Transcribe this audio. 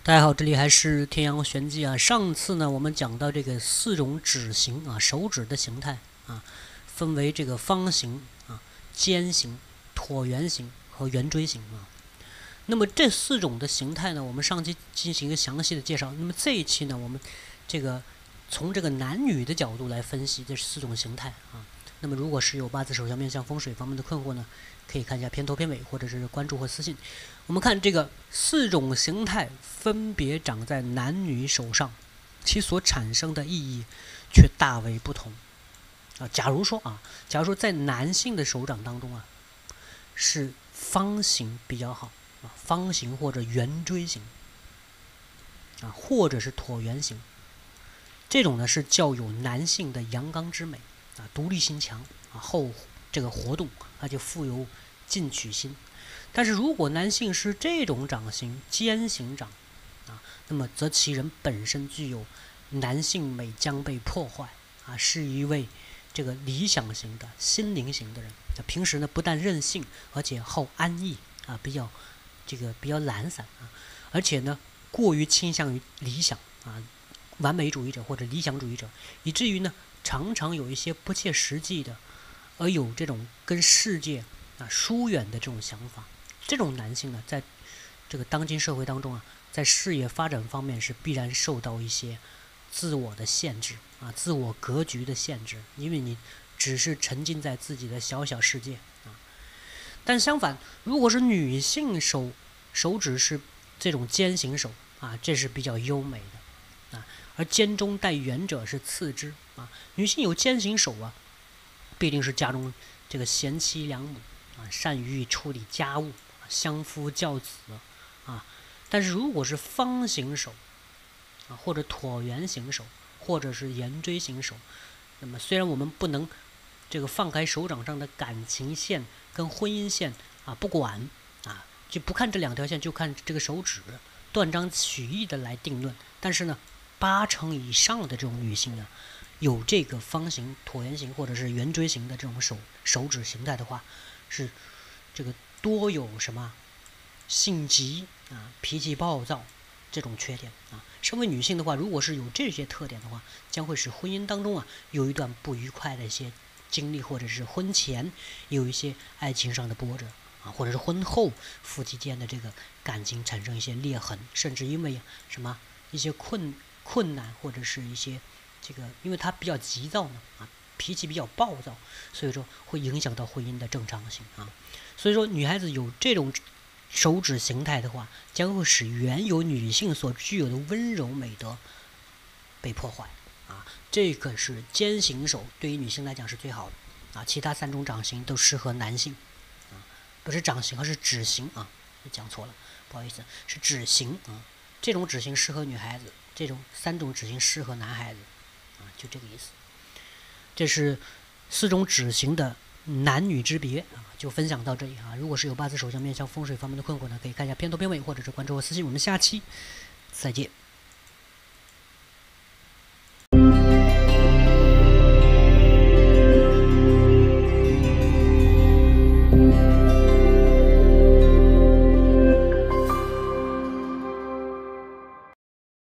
大家好，这里还是天阳玄机啊。上次呢，我们讲到这个4种指形啊，手指的形态啊，分为这个方形啊、尖形、椭圆形和圆锥形啊。那么这4种的形态呢，我们上期进行一个详细的介绍。那么这一期呢，我们从这个男女的角度来分析这4种形态啊。那么如果是有八字手相面相风水方面的困惑呢，可以看一下片头片尾，或者是关注或私信。我们看这个4种形态分别长在男女手上，其所产生的意义却大为不同啊。假如说在男性的手掌当中啊，是方形比较好啊，方形或者圆锥形啊，或者是椭圆形，这种呢是较有男性的阳刚之美啊，独立心强啊，后这个活动而且富有进取心。但是如果男性是这种掌形尖形掌啊，那么则其人本身具有男性美将被破坏啊，是一位这个理想型的心灵型的人。平时呢不但任性，而且好安逸啊，比较懒散啊，而且呢过于倾向于理想啊，完美主义者或者理想主义者，以至于呢常常有一些不切实际的，而有这种跟世界疏远的这种想法。这种男性呢，在这个当今社会当中啊，在事业发展方面是必然受到一些自我的限制啊，自我格局的限制，因为你只是沉浸在自己的小小世界啊。但相反，如果是女性手指是这种尖形手啊，这是比较优美的啊，而尖中带圆者是次之啊。女性有尖形手啊，必定是家中这个贤妻良母啊，善于处理家务，相夫教子啊。但是如果是方形手啊，或者椭圆形手，或者是圆锥形手，那么虽然我们不能这个放开手掌上的感情线跟婚姻线啊不管啊，就不看这2条线，就看这个手指，断章取义的来定论。但是呢，80%以上的这种女性呢，有这个方形、椭圆形或者是圆锥形的这种手指形态的话，是这个多有什么性急啊、脾气暴躁这种缺点啊。身为女性的话，如果是有这些特点的话，将会使婚姻当中有一段不愉快的一些经历，或者是婚前有一些爱情上的波折啊，或者是婚后夫妻间的这个感情产生一些裂痕，甚至因为一些困难，或者是一些因为他比较急躁呢啊，脾气比较暴躁，所以说会影响到婚姻的正常性啊。所以说女孩子有这种手指形态的话，将会使原有女性所具有的温柔美德被破坏啊。这个是尖形手对于女性来讲是最好的啊，其他3种掌形都适合男性啊，不是掌形，而是指形啊，讲错了，不好意思，是指形啊。这种指形适合女孩子，这种3种指形适合男孩子啊，就这个意思。这是4种指形的男女之别啊，就分享到这里啊。如果是有八字手相面相风水方面的困惑呢，可以看一下片头片尾，或者是关注我私信。我们下期再见。